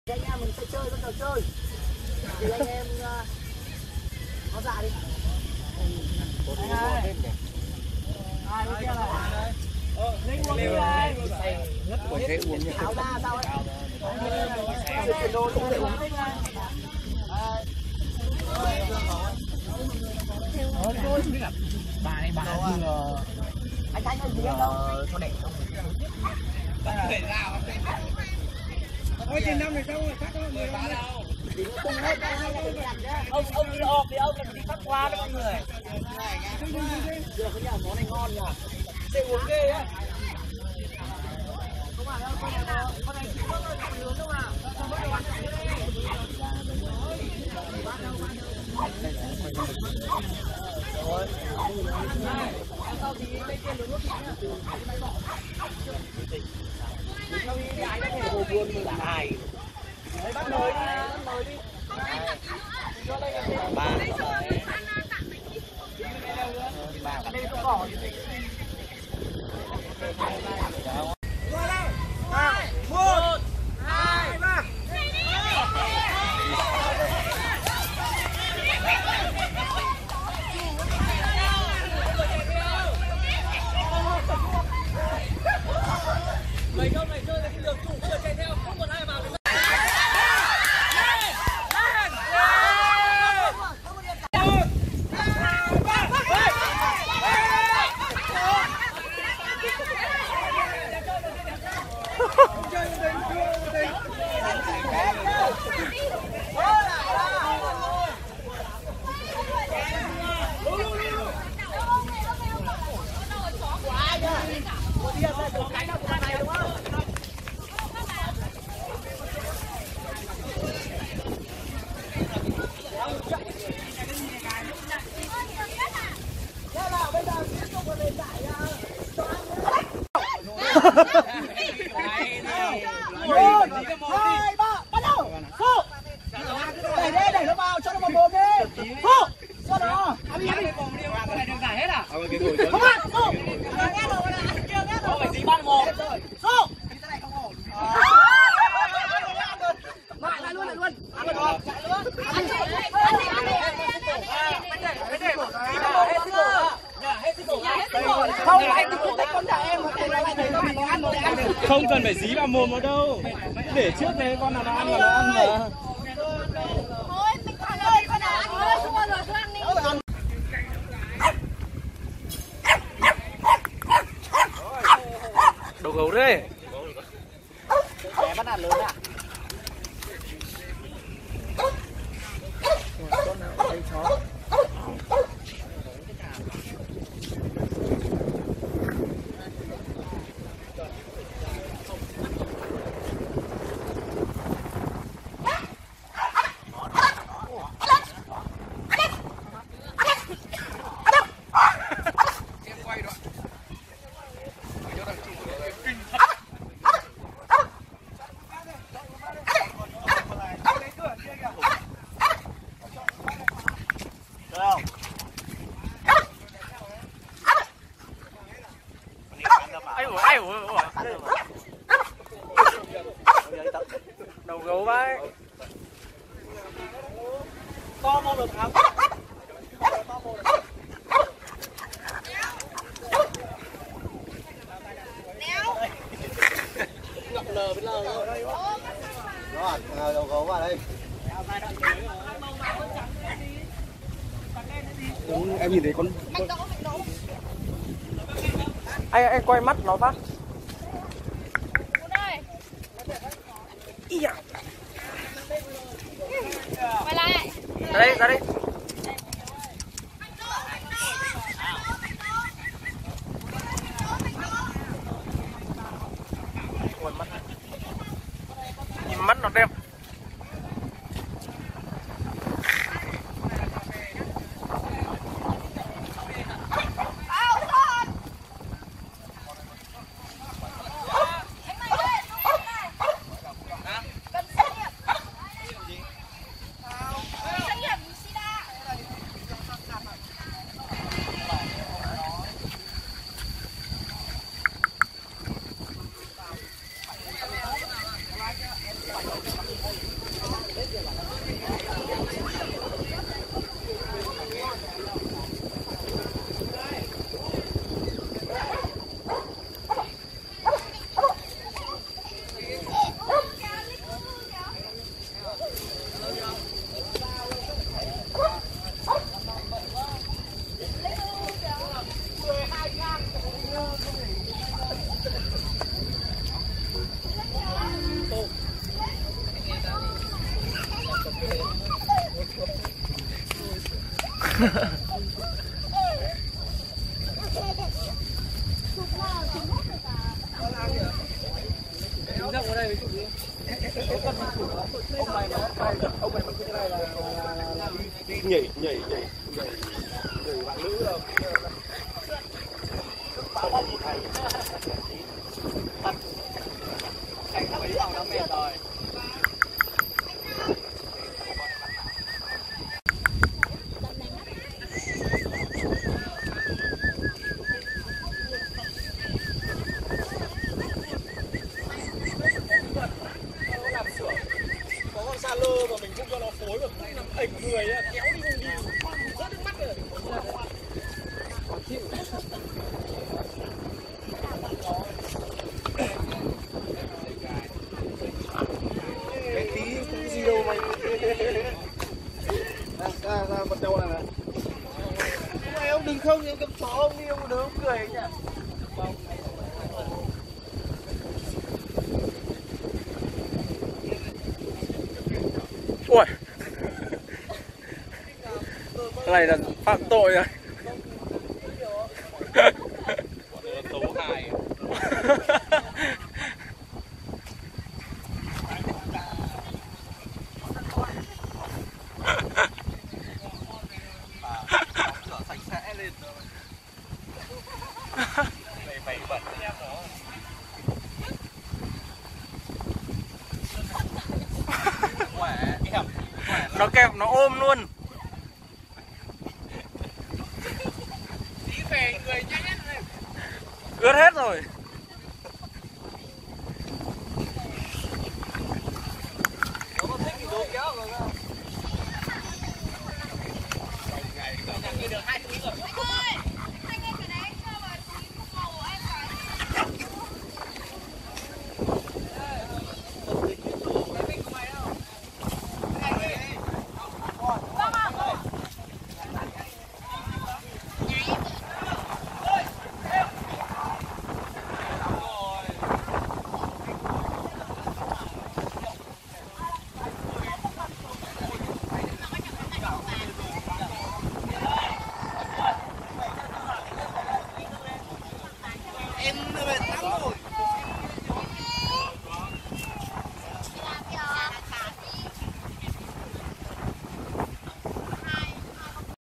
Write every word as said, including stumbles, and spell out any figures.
Anh em mình sẽ chơi các trò chơi thì anh em có dạ đi. Hai hai cái kia này. Linh uống đi đây. Nhất của thế uống nhỉ. Áo ra sao ấy? Sự chuyển đồ không thể uống thích này. Ờ thôi biết là bà này bà vừa anh Thanh ơi gì em đâu cho để không. Ôi tiền năm này sao rồi phát đâu người bán đâu. Ông ông đi họp thì ông đi phát qua đó mọi người. Được cái nhà món này ngon nhỉ. Sẽ uống ghê á. Không phải đâu, con này con này chỉ có cái uống đâu mà. Không có đồ ăn rồi. Sau thì bên kia lửa nước sau đi ai có hồ buôn mình này. Đấy bắt nồi đi, bắt nồi đi. Cho đây là thêm ba. Ba cái đây không bỏ gì. Qua đây. Nào, một, hai, ba. Mấy ông này chơi là cái đường chủ chưa chạy theo, không còn ai vào nữa. Một, hai, ba, bắt đầu. Phụ. Đẩy đi, đẩy nó vào, cho nó vào mồm đi. Phụ. Cho nó. Ăn đi, ăn đi. Cái này được giải hết à? Không ăn. Phụ. Nghe rồi là ăn chưa nghe rồi. Phải gì ban mồm. Phụ. Cái này không ổn. Lại lại luôn, lại luôn. Ăn luôn. Chạy luôn. Ăn đi, ăn đi, ăn đi, ăn đi. Hết đi, hết đi. Không, anh cứ thích con nhà em, anh thấy nó ăn rồi ăn. Không cần phải dí vào mồm nó đâu. Để trước thế con nào nó ăn là nó ăn mà. Thôi, mình ăn ơi, con nào ăn ơi, không bao giờ cứ ăn đi. Đồ gấu đấy. Bé bắt nạt lớn à? Con nào thấy chó. Đầu gấu vai. To mồm được thắng. Ngậm lờ với lờ rồi. Đó, đầu gấu vào đây. Đúng, em nhìn thấy con. Mạnh đấu, mạnh đấu. Anh anh quay mắt nó phát. Quay lại. Ra đây, ra đây. Nhìn mắt nó đẹp. nhảy nhảy nhảy nhảy bạn nữ đâu sa lơ mà mình không cho nó phối được nó ảnh người á, kéo đi không đi rớt nước mắt rồi. Cái tí không gì đâu mày. Ra ra ra bắt đầu này. Mày ông đừng không em cầm chó ông đi ông đứa ông cười nhỉ. Ui, cái này là phạm tội rồi. Tấu hài. Sạch sẽ lên rồi. Mày mày bẩn em đó. Nó kẹp nó ôm luôn. Tí về người nhanh nhất này. Ướt hết rồi. Nó có thích thì đồ kéo rồi không? Ngày được hai túi rồi. Anh ơi, anh em cái đấy cho vào túi màu em vào. Em mệt lắm rồi.